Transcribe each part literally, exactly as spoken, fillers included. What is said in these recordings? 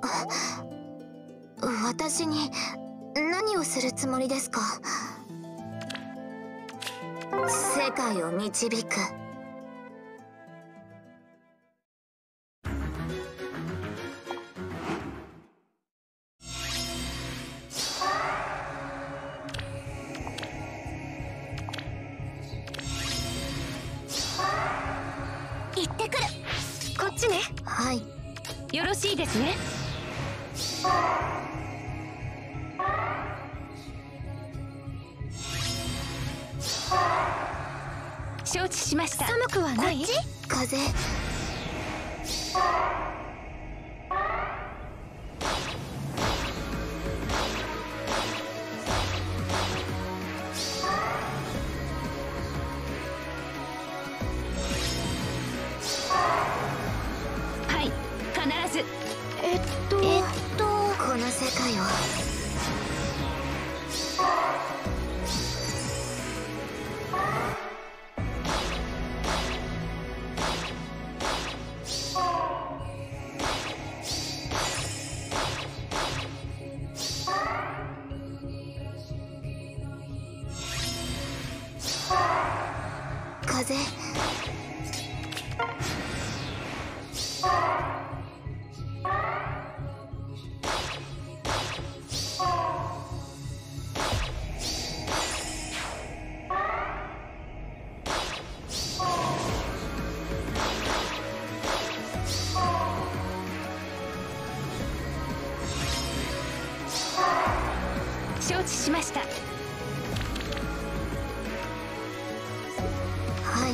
私に何をするつもりですか？世界を導く。 行ってくる。こっちね。 はい。 よろしいですね。承知しました。寒くはない？ 風。 はい、必ず。 えっとえっとこの世界を。風。 承知しました。 はい。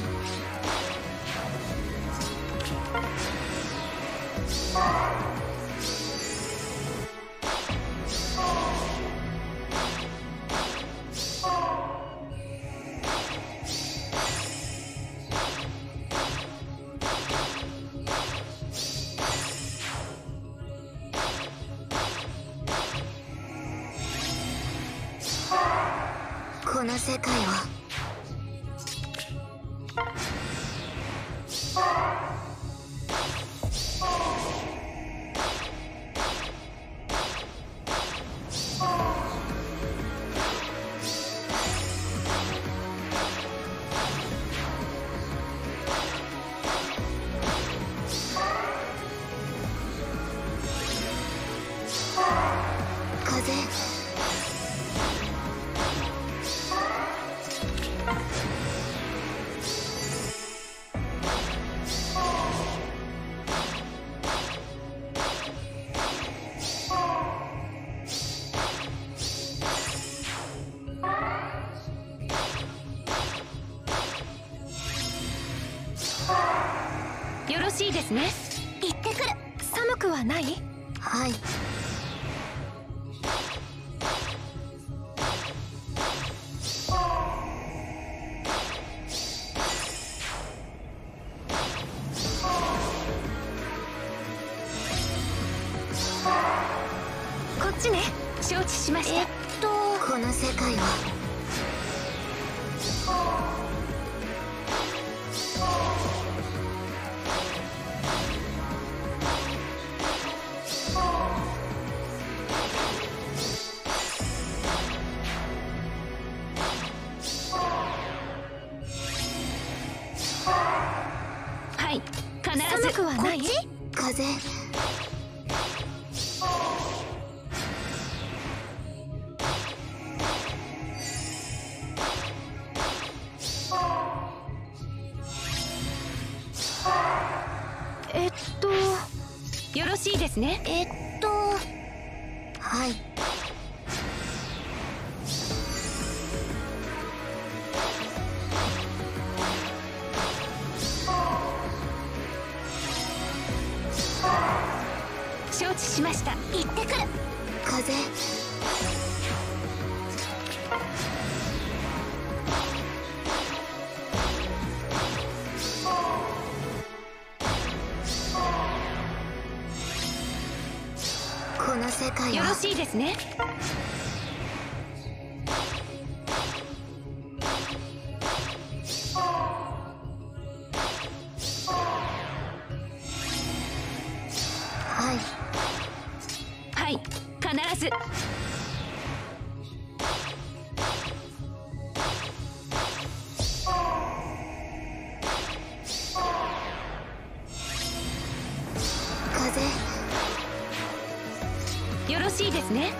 この世界を。風。 よろしいですね。行ってくる。寒くはない？ はい。 こっちね。承知しました。 えっとこの世界を。 はい、必ず。 寒くはない？風。えっとよろしいですね。 えっとはい。 承知しました。行ってくる。 風。この世界を。 よろしいですね。 はい。 必ず。 風よろしいですね。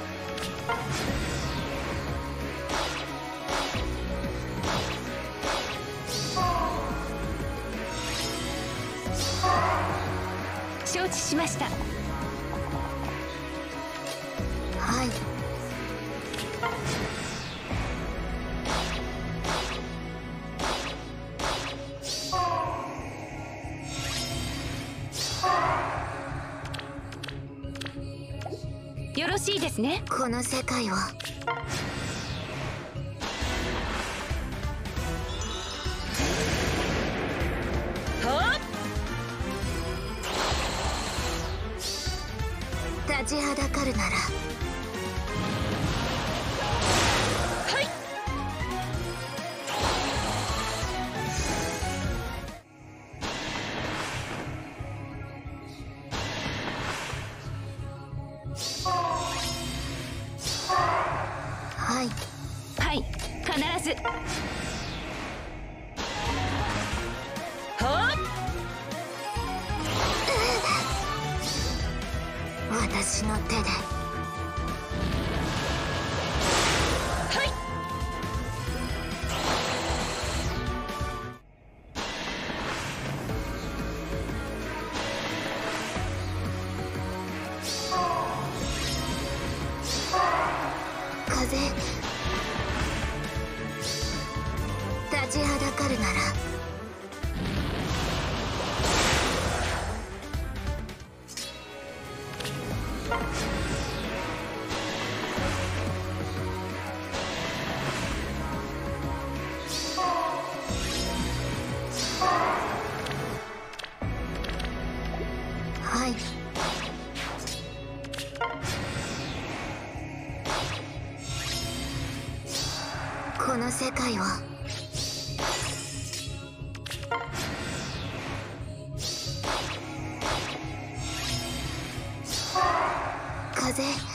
承知しました。 はい。 よろしいですね。 この世界をはあ、 立ちはだかるならはい。 はいはい、必ず。はあ、 私の手ではい。 風立ちはだかるならはい。この世界を風